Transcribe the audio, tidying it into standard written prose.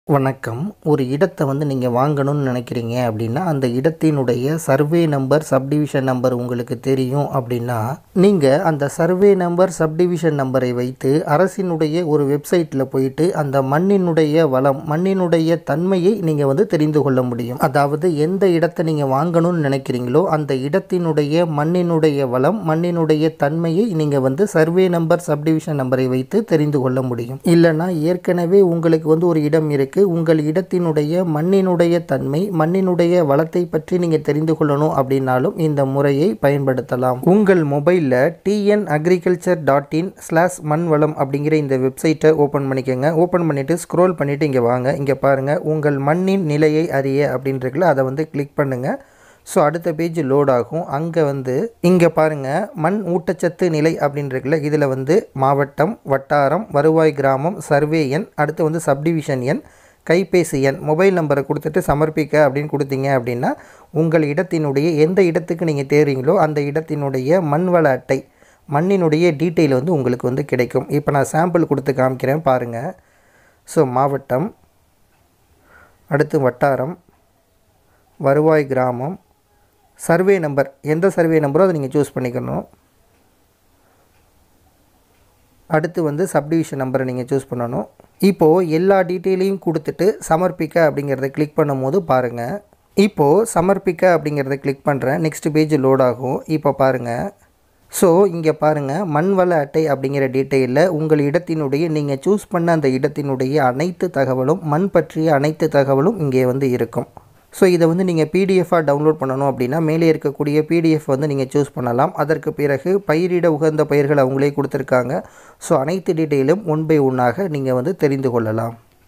வணக்கம். ஒரு இடத்தை நீங்கள் வாங்கணும்னு நினைக்கிறீங்க அப்படின்னா, அந்த இடத்தினுடைய சர்வே நம்பர், சப்டிவிஷன் நம்பர் உங்களுக்கு தெரியும் அப்படின்னா, நீங்கள் அந்த சர்வே நம்பர், சப்டிவிஷன் நம்பரை வைத்து அரசினுடைய ஒரு வெப்சைட்டில் போயிட்டு அந்த மண்ணினுடைய வளம், மண்ணினுடைய தன்மையை நீங்கள் தெரிந்து கொள்ள முடியும். அதாவது எந்த இடத்தை நீங்கள் வாங்கணும்னு நினைக்கிறீங்களோ அந்த இடத்தினுடைய மண்ணினுடைய வளம், மண்ணினுடைய தன்மையை நீங்கள் சர்வே நம்பர், சப்டிவிஷன் நம்பரை வைத்து தெரிந்து கொள்ள முடியும். இல்லைனா ஏற்கனவே உங்களுக்கு ஒரு இடம் இருக்குது, உங்கள் இடத்தினுடைய மண்ணினுடைய தன்மை, மண்ணினுடைய வளத்தை பற்றி நீங்கள் தெரிந்து கொள்ளணும் அப்படின்னாலும் இந்த முறையை பயன்படுத்தலாம். உங்கள் மொபைலில் tnagriculture.in/மண்வளம் அப்படிங்கிற இந்த வெப்சைட்டை ஓப்பன் பண்ணிக்கோங்க. ஓப்பன் பண்ணிவிட்டு ஸ்க்ரோல் பண்ணிவிட்டு இங்கே வாங்க. இங்கே பாருங்கள், உங்கள் மண்ணின் நிலையை அறிய அப்படின்றதுல அதை கிளிக் பண்ணுங்கள். ஸோ அடுத்த பேஜ் லோட் ஆகும். அங்கே இங்கே பாருங்கள், மண் ஊட்டச்சத்து நிலை அப்படின்றதுல இதில் மாவட்டம், வட்டாரம், வருவாய் கிராமம், சர்வே எண், அடுத்து சப்டிவிஷன் எண், கைபேசி எண், மொபைல் நம்பரை கொடுத்துட்டு சமர்ப்பிக்க அப்படின்னு கொடுத்தீங்க அப்படின்னா உங்கள் இடத்தினுடைய எந்த இடத்துக்கு நீங்கள் தேடுறீங்களோ அந்த இடத்தினுடைய மண்வள அட்டை, மண்ணினுடைய டீட்டெயில் உங்களுக்கு கிடைக்கும். இப்போ நான் சாம்பிள் கொடுத்து காமிக்கிறேன் பாருங்கள். ஸோ மாவட்டம், அடுத்து வட்டாரம், வருவாய் கிராமம், சர்வே நம்பர், எந்த சர்வே நம்பரோ அதை நீங்கள் சூஸ் பண்ணிக்கணும். அடுத்து சப்டிவிஷன் நம்பரை நீங்கள் சூஸ் பண்ணணும். இப்போது எல்லா டீட்டெயிலையும் கொடுத்துட்டு சமர்ப்பிக்க அப்படிங்கிறத கிளிக் பண்ணும் போது பாருங்கள், இப்போது சமர்ப்பிக்க அப்படிங்கிறத கிளிக் பண்ணுறேன். நெக்ஸ்ட் பேஜ் லோட் ஆகும். இப்போ பாருங்கள், ஸோ இங்கே பாருங்கள், மண்வள அட்டை அப்படிங்கிற டீட்டெயிலில் உங்கள் இடத்தினுடைய நீங்கள் சூஸ் பண்ண அந்த இடத்தினுடைய அனைத்து தகவலும், மண் பற்றிய அனைத்து தகவலும் இங்கே இருக்கும். ஸோ இதை நீங்கள் பிடிஎஃபாக டவுன்லோட் பண்ணணும் அப்படின்னா மேலே இருக்கக்கூடிய பிடிஎஃப் நீங்கள் சூஸ் பண்ணலாம். அதற்கு பிறகு பயிரிட உகந்த பயிர்கள் அவங்களே கொடுத்துருக்காங்க. ஸோ அனைத்து டீட்டெயிலும் ஒன் பை ஒன்னாக நீங்கள் தெரிந்து கொள்ளலாம்.